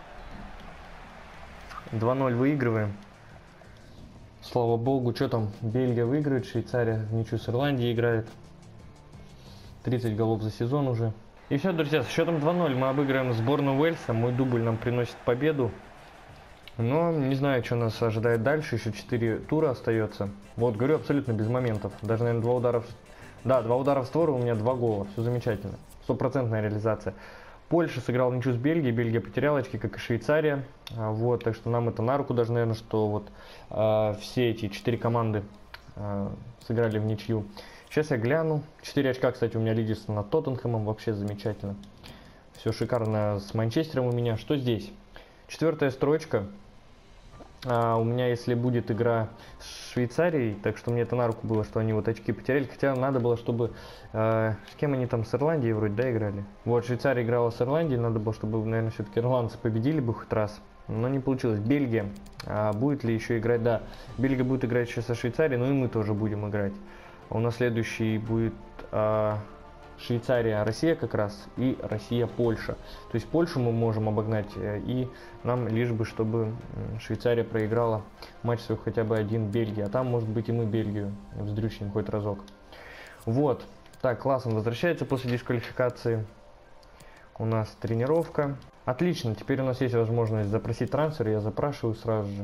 B: два ноль выигрываем. Слава богу, что там? Бельгия выиграет, Швейцария в ничью с Ирландией играет. тридцать голов за сезон уже. И все, друзья, с счетом два ноль мы обыгрываем сборную Уэльса. Мой дубль нам приносит победу. Но не знаю, что нас ожидает дальше. Еще четыре тура остается. Вот, говорю, абсолютно без моментов. Даже, наверное, два удара в... Да, два удара в створ, у меня два гола. Все замечательно. Стопроцентная реализация. Польша сыграла ничью с Бельгией. Бельгия потеряла очки, как и Швейцария. Вот, так что нам это на руку даже, наверное, что вот э, все эти четыре команды э, сыграли в ничью. Сейчас я гляну. четыре очка, кстати, у меня лидерство над Тоттенхэмом. Вообще замечательно. Все шикарно с Манчестером у меня. Что здесь? Четвертая строчка. А, у меня, если будет игра с Швейцарией, так что мне это на руку было, что они вот очки потеряли. Хотя надо было, чтобы... Э, с кем они там, с Ирландией вроде, да, играли? Вот, Швейцария играла с Ирландией. Надо было, чтобы, наверное, все-таки ирландцы победили бы хоть раз. Но не получилось. Бельгия. А, будет ли еще играть? Да, Бельгия будет играть еще со Швейцарией, но и мы тоже будем играть. У нас следующий будет э, Швейцария, Россия как раз, и Россия-Польша. То есть Польшу мы можем обогнать, э, и нам лишь бы, чтобы Швейцария проиграла матч свой хотя бы один Бельгии. А там, может быть, и мы Бельгию вздрючим хоть разок. Вот. Так, Классен возвращается после дисквалификации. У нас тренировка. Отлично, теперь у нас есть возможность запросить трансфер. Я запрашиваю сразу же.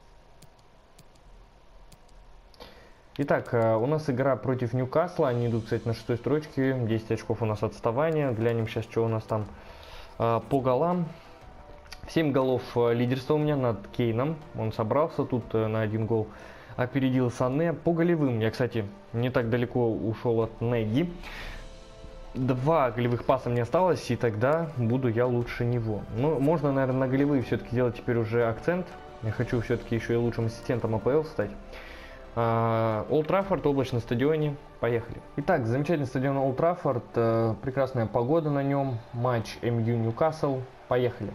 B: Итак, у нас игра против Ньюкасла. Они идут, кстати, на шестой строчке. десять очков у нас отставания. Глянем сейчас, что у нас там э, по голам. семь голов лидерства у меня над Кейном. Он собрался тут э, на один гол. Опередил Сане. По голевым я, кстати, не так далеко ушел от Неги. Два голевых паса мне осталось, и тогда буду я лучше него. Ну, можно, наверное, на голевые все-таки делать теперь уже акцент. Я хочу все-таки еще и лучшим ассистентом АПЛ стать. Олд Траффорд, облачно на стадионе. Поехали. Итак, замечательный стадион Олд Траффорд, э, прекрасная погода на нем. Матч эм ю Ньюкасл. Поехали.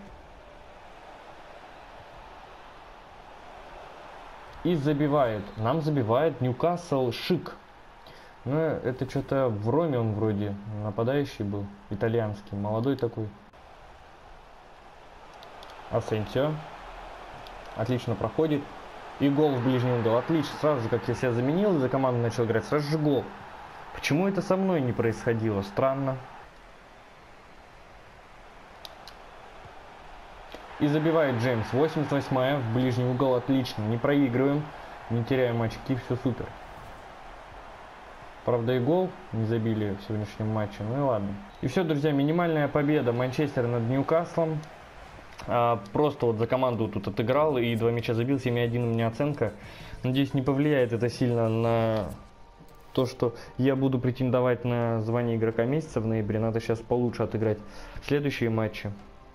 B: И забивает. Нам забивает Ньюкасл Шик. Ну, это что-то в Роме он вроде нападающий был. Итальянский. Молодой такой. Асенсио. Отлично проходит. И гол в ближний угол. Отлично. Сразу же, как я себя заменил, и за команду начал играть, сразу же гол. Почему это со мной не происходило? Странно. И забивает Джеймс. восемьдесят восьмая в ближний угол. Отлично. Не проигрываем. Не теряем очки. Все супер. Правда, и гол не забили в сегодняшнем матче. Ну и ладно. И все, друзья. Минимальная победа Манчестера над Ньюкаслом. А, просто вот за команду тут отыграл и два мяча забил. семь один у меня оценка. Надеюсь, не повлияет это сильно на то, что я буду претендовать на звание игрока месяца в ноябре. Надо сейчас получше отыграть следующие матчи.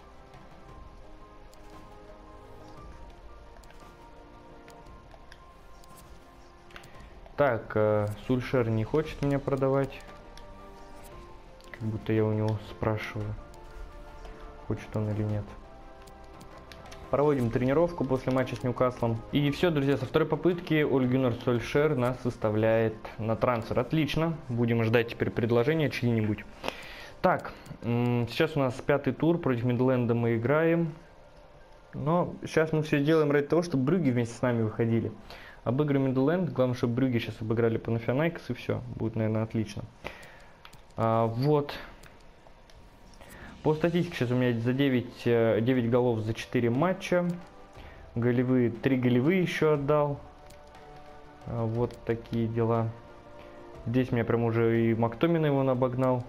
B: Так, э, Сульшер не хочет меня продавать. Как будто я у него спрашиваю, хочет он или нет. Проводим тренировку после матча с Ньюкаслом. И все, друзья, со второй попытки Оле Гуннар Сольшер нас выставляет на трансфер. Отлично. Будем ждать теперь предложения чьи-нибудь. Так, сейчас у нас пятый тур. Против Мидленда мы играем. Но сейчас мы все делаем ради того, чтобы Брюгге вместе с нами выходили. Обыграем Мидленд. Главное, чтобы Брюгге сейчас обыграли Панафианайкос, и все. Будет, наверное, отлично. А, вот. По статистике сейчас у меня за девять, девять голов за четыре матча. Голевые, три голевые еще отдал. Вот такие дела. Здесь меня прям уже и Мактомина его обогнал.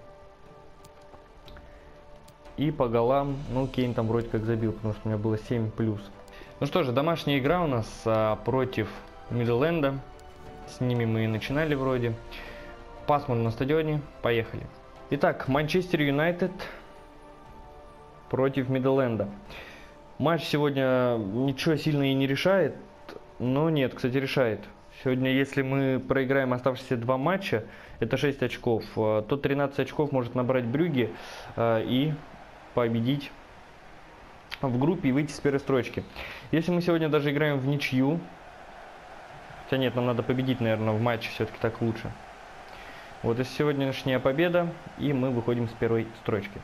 B: И по голам, ну, Кейн там вроде как забил, потому что у меня было семь плюс. Ну что же, домашняя игра у нас а, против Мидленда. С ними мы и начинали вроде. Пасмурно на стадионе. Поехали. Итак, Манчестер Юнайтед против Мидленда. Матч сегодня ничего сильно и не решает, но нет, кстати, решает. Сегодня, если мы проиграем оставшиеся два матча, это шесть очков, то тринадцать очков может набрать Брюгге и победить в группе и выйти с первой строчки. Если мы сегодня даже играем в ничью, хотя нет, нам надо победить, наверное, в матче, все-таки так лучше. Вот и сегодняшняя победа, и мы выходим с первой строчки.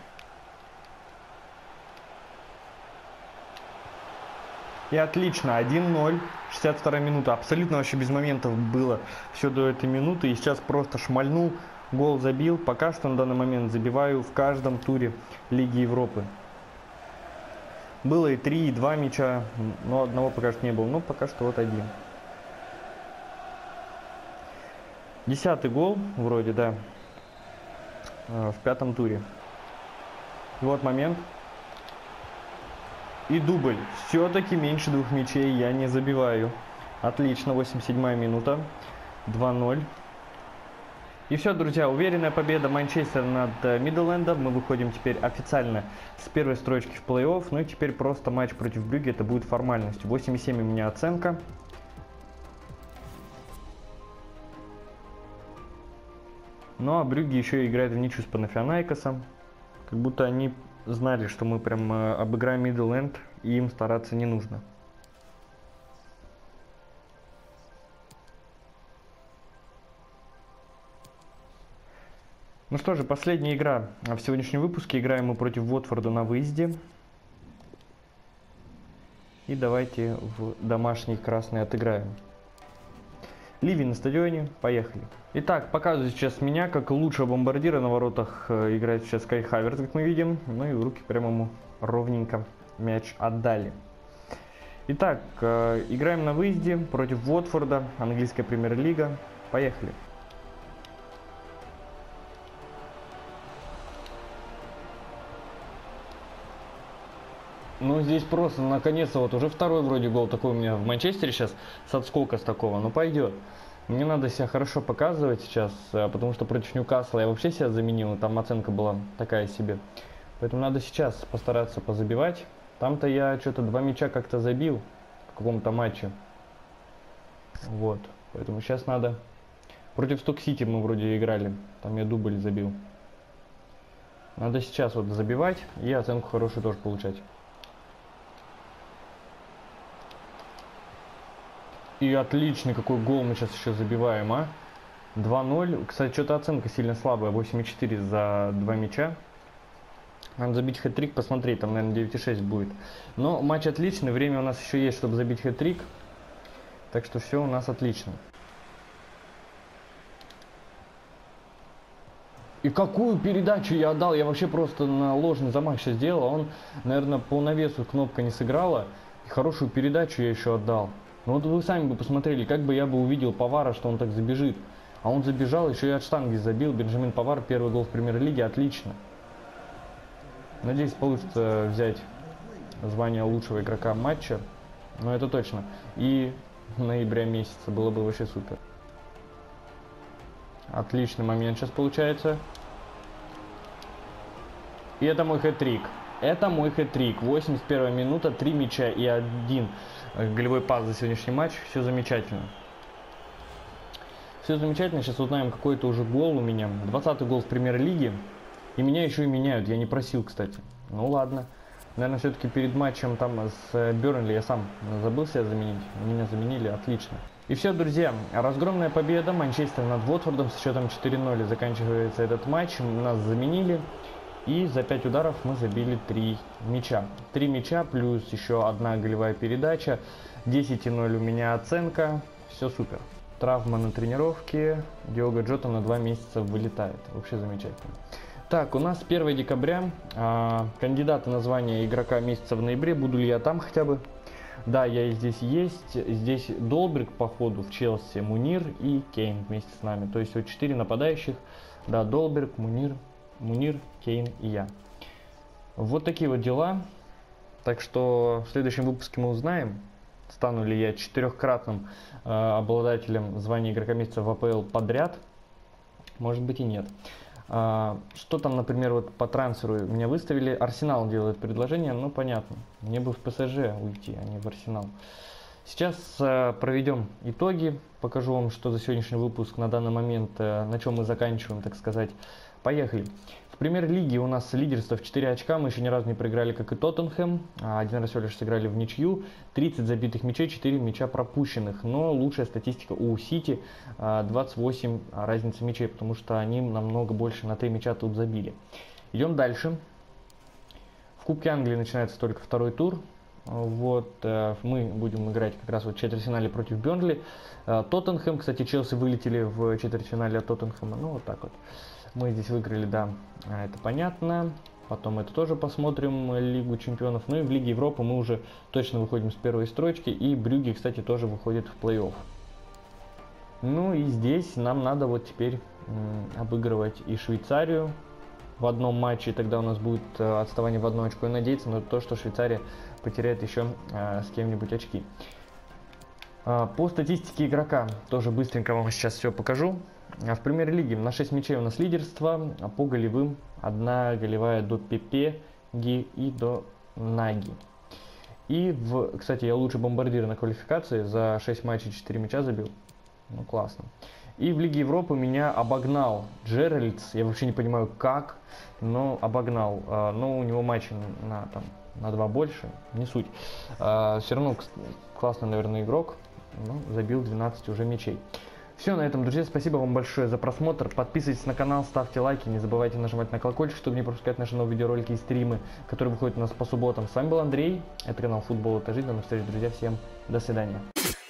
B: И отлично, один ноль, шестьдесят вторая минута, абсолютно вообще без моментов было все до этой минуты. И сейчас просто шмальнул, гол забил. Пока что на данный момент забиваю в каждом туре Лиги Европы. Было и три, и два мяча, но одного пока что не было. Но пока что вот один. Десятый гол, вроде, да, в пятом туре. И вот момент. И дубль. Все-таки меньше двух мячей я не забиваю. Отлично, восемьдесят седьмая минута. два ноль. И все, друзья, уверенная победа Манчестера над Мидлендом. Мы выходим теперь официально с первой строчки в плей-офф. Ну и теперь просто матч против Брюгге, это будет формальностью. восемь семь у меня оценка. Ну а Брюгге еще и играет в ничью с Панафианайкосом. Как будто они знали, что мы прям э, обыграем Мидленд, и им стараться не нужно. Ну что же, последняя игра в сегодняшнем выпуске. Играем мы против Уотфорда на выезде. И давайте в домашний красный отыграем. Ливи на стадионе, поехали. Итак, показываю сейчас меня, как лучшего бомбардира на воротах э, играет сейчас Кай Хаверс, как мы видим. Ну и в руки прямо ему ровненько мяч отдали. Итак, э, играем на выезде против Уотфорда, английская премьер-лига. Поехали. Ну, здесь просто, наконец-то, вот уже второй вроде гол такой у меня в Манчестере сейчас, с отскока с такого, ну пойдет. Мне надо себя хорошо показывать сейчас, потому что против Ньюкасла я вообще себя заменил, там оценка была такая себе. Поэтому надо сейчас постараться позабивать. Там-то я что-то два мяча как-то забил в каком-то матче. Вот. Поэтому сейчас надо... Против Сток-Сити мы вроде играли. Там я дубль забил. Надо сейчас вот забивать и оценку хорошую тоже получать. И отличный какой гол мы сейчас еще забиваем, а? два ноль. Кстати, что-то оценка сильно слабая. восемь и четыре за два мяча. Надо забить хэт-трик, посмотреть. Там, наверное, девять и шесть будет. Но матч отличный. Время у нас еще есть, чтобы забить хэт-трик. Так что все у нас отлично. И какую передачу я отдал? Я вообще просто на ложный замах сейчас сделал. А он, наверное, по навесу кнопка не сыграла. И хорошую передачу я еще отдал. Ну вот вы сами бы посмотрели, как бы я бы увидел Павара, что он так забежит. А он забежал, еще и от штанги забил. Бенджамин Павар, первый гол в премьер-лиге, отлично. Надеюсь, получится взять звание лучшего игрока матча. Но это точно. И ноября месяца было бы вообще супер. Отличный момент сейчас получается. И это мой хэт-трик. Это мой хэт-трик. восемьдесят первая минута, три мяча и один голевой пас за сегодняшний матч. Все замечательно. Все замечательно. Сейчас узнаем, какой это уже гол у меня. двадцатый гол в премьер-лиге. И меня еще и меняют. Я не просил, кстати. Ну ладно. Наверное, все-таки перед матчем там с Бернли я сам забыл себя заменить. Меня заменили. Отлично. И все, друзья. Разгромная победа Манчестер над Уотфордом с счетом четыре ноль. Заканчивается этот матч. Нас заменили. И за пять ударов мы забили три мяча. три мяча плюс еще одна голевая передача. десять ноль у меня оценка. Все супер. Травма на тренировке. Диого Джота на два месяца вылетает. Вообще замечательно. Так, у нас первое декабря. А, кандидаты на звание игрока месяца в ноябре. Буду ли я там хотя бы? Да, я и здесь есть. Здесь Долберг по ходу в Челси, Мунир и Кейн вместе с нами. То есть вот четыре нападающих. Да, Долберг, Мунир, Мунир, Кейн и я. Вот такие вот дела. Так что в следующем выпуске мы узнаем, стану ли я четырехкратным э, обладателем звания игрока месяца в АПЛ подряд. Может быть и нет. А, что там, например, вот по трансферу меня выставили. Арсенал делает предложение, ну понятно. Мне бы в ПСЖ уйти, а не в Арсенал. Сейчас э, проведем итоги. Покажу вам, что за сегодняшний выпуск на данный момент, э, на чем мы заканчиваем, так сказать. Поехали. В премьер-лиге у нас лидерство в четыре очка. Мы еще ни разу не проиграли, как и Тоттенхэм. Один раз всего лишь сыграли в ничью. тридцать забитых мячей, четыре мяча пропущенных. Но лучшая статистика у Сити двадцать восемь разница мячей, потому что они намного больше на три мяча тут забили. Идем дальше. В Кубке Англии начинается только второй тур. Вот, мы будем играть как раз вот в четвертьфинале против Бернли. Тоттенхэм, кстати, Челси вылетели в четвертьфинале от Тоттенхэма. Ну, вот так вот. Мы здесь выиграли, да, это понятно. Потом это тоже посмотрим, Лигу чемпионов. Ну и в Лиге Европы мы уже точно выходим с первой строчки. И Брюгге, кстати, тоже выходит в плей-офф. Ну и здесь нам надо вот теперь м, обыгрывать и Швейцарию в одном матче. Тогда у нас будет э, отставание в одно очко. И надеяться на то, что Швейцария потеряет еще э, с кем-нибудь очки. Э, по статистике игрока тоже быстренько вам сейчас все покажу. В премьер-лиге на шесть мячей у нас лидерство, а по голевым одна голевая до Пепе и до Наги. И, в, кстати, я лучший бомбардир на квалификации, за шесть матчей четыре мяча забил. Ну, классно. И в Лиге Европы меня обогнал Джеральдс, я вообще не понимаю как, но обогнал. Но у него матчи на, там, на два больше, не суть. Все равно классный, наверное, игрок, но забил двенадцать уже мячей. Все, на этом, друзья, спасибо вам большое за просмотр. Подписывайтесь на канал, ставьте лайки, не забывайте нажимать на колокольчик, чтобы не пропускать наши новые видеоролики и стримы, которые выходят у нас по субботам. С вами был Андрей, это канал Футбол это жизнь. До новых встреч, друзья, всем до свидания.